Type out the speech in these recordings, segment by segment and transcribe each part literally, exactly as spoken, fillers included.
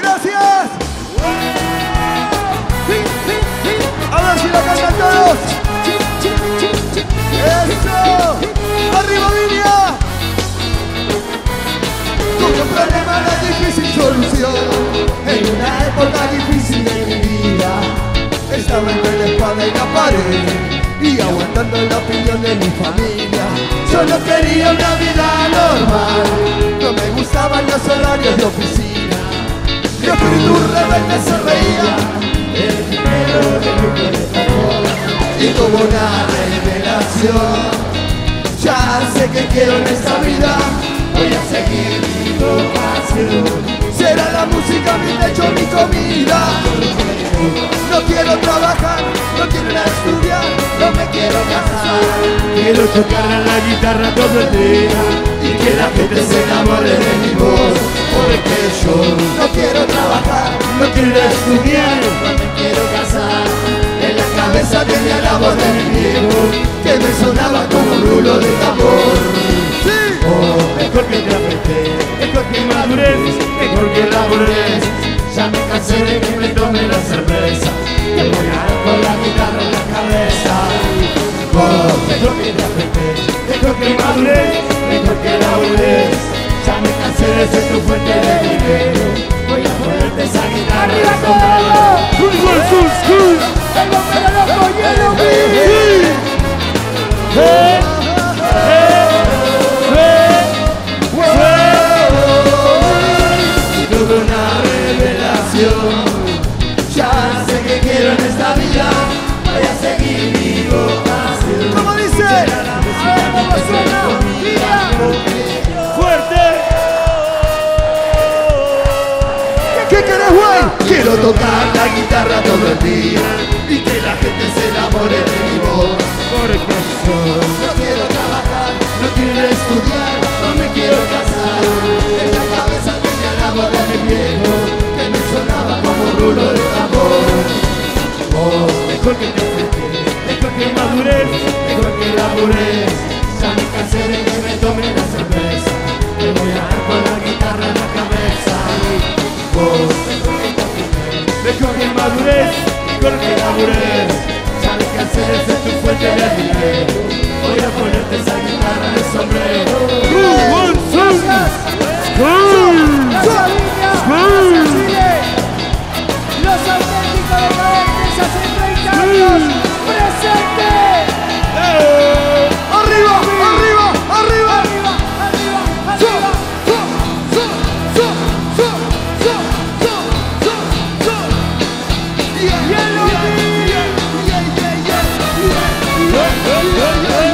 gracias. A ver si la cantan todos. Eso. Arriba, Viña. Tuve un problema de difícil solución en una época difícil de mi vida. Estaba entre la espada y la pared y aguantando la opinión de mi familia. Solo quería una vida normal, no me gustaban los horarios de oficina. Mi espíritu rebelde se reía, el dinero de mi corazón, y tuvo una revelación. Ya sé que quiero en esta vida, voy a seguir mi vocación. Será la música mi techo, mi comida. No quiero trabajar, no quiero ir a estudiar, no me quiero casar. Quiero tocar la guitarra todo el día y que la gente se enamore de mi voz. Porque yo no quiero trabajar, no quiero ir a estudiar, no me quiero casar. En la cabeza tenía la voz de mi viejo que me sonaba como un rulo de tambor. ¡Sí! Oh, mejor que te apreté, mejor que madurez, mejor que labures. Ya me cansé de que me tome la cerveza, que voy a dar con la guitarra en la cabeza. Oh, mejor que te apreté, mejor que madurez, mejor que labures. Ya me cansé de ser tu fuente de dinero, voy a ponerte esa guitarra en el sombrero. ¡El bombero loco, Yellow Beat! ¡Eh! Tuve una revelación. Ya sé que quiero en esta vida, voy a seguir mi vocación. ¿Cómo dice? La música ¿cómo suena? ¡Fuerte! ¿Qué, qué querés, güey? Quiero tocar la guitarra todo el día y que la gente se enamore de mi voz. Porque no quiero trabajar, no quiero estudiar, no me quiero casar. En la cabeza tenía la voz de mi viejo que me sonaba como un rulo de tambor. Oh, mejor que te apreté, mejor que madurez, mejor que labures. Ya me cansé de que me tome la cerveza, te voy a dar con la guitarra en la cabeza. Oh, mejor que te apreté, mejor que madurez, mejor que labures. Ya me cansé de ser tu fuente de dinero, voy a ponerte esa guitarra en el sombrero. Gracias. Gracias, Viña. Gracias, Chile. Los auténticos decadentes hace treinta años. ¡Presente! ¡Arriba! ¡Arriba! ¡Arriba! ¡Arriba! ¡Arriba! ¡Arriba! ¡So! ¡So! ¡So! ¡So! ¡So! ¡So! ¡So! ¡Yellow Beat! ¡Yeah! ¡Yeah! ¡Yeah!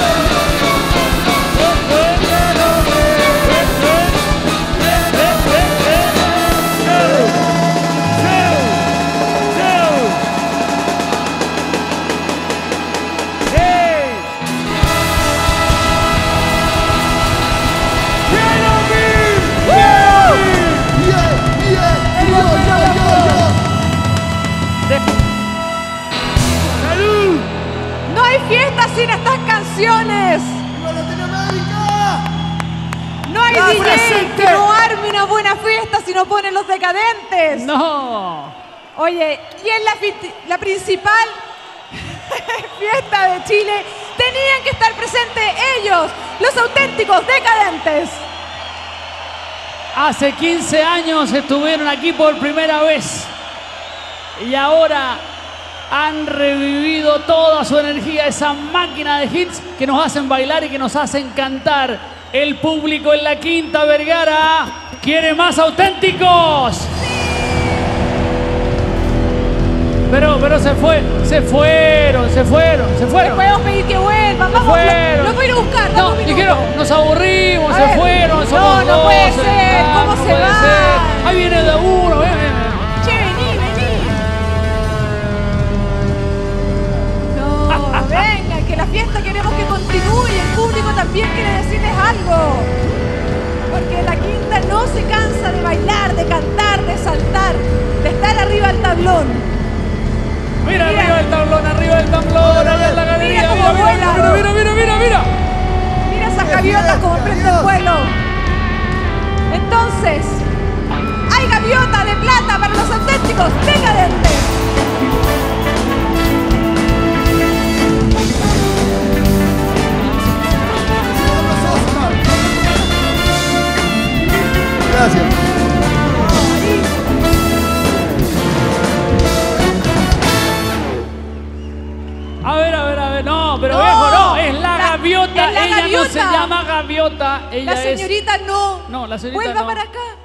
Fiesta sin estas canciones. ¡Viva Latinoamérica! No hay D J que no arme una buena fiesta si no ponen Los Decadentes. No. Oye, y en la, la principal fiesta de Chile tenían que estar presentes ellos, los auténticos Decadentes. Hace quince años estuvieron aquí por primera vez y ahora han revivido toda su energía, esa máquina de hits que nos hacen bailar y que nos hacen cantar. El público en la Quinta Vergara quiere más auténticos. Pero, pero se fue, se fueron, se fueron, se fueron. Les podemos pedir que vuelvan, se vamos, fueron. los voy a ir a buscar. No, dijeron, nos aburrimos, a se ver, fueron, no, somos no dos, puede ser, ¿cómo no se puede va? ser. Ahí viene de uno, ven, ven. Che, vení, vení. No, venga, que la fiesta queremos que continúe y el público también quiere decirles algo. Porque la Quinta no se cansa de bailar, de cantar, de saltar, de estar arriba del tablón. Mira, mira arriba del tablón, arriba del tablón, allá en la galería. Mira cómo mira, vuela. mira, mira, mira, mira, mira. Mira esas gaviotas como prende el vuelo. Entonces, hay gaviota de plata. chicos, decadentes. Gracias. A ver, a ver, a ver. No, pero No, viejo, no. Es la, la- gaviota. es la ella no se gaviota. llama gaviota. Ella La es... señorita no. No, la señorita Vuelva no. para acá.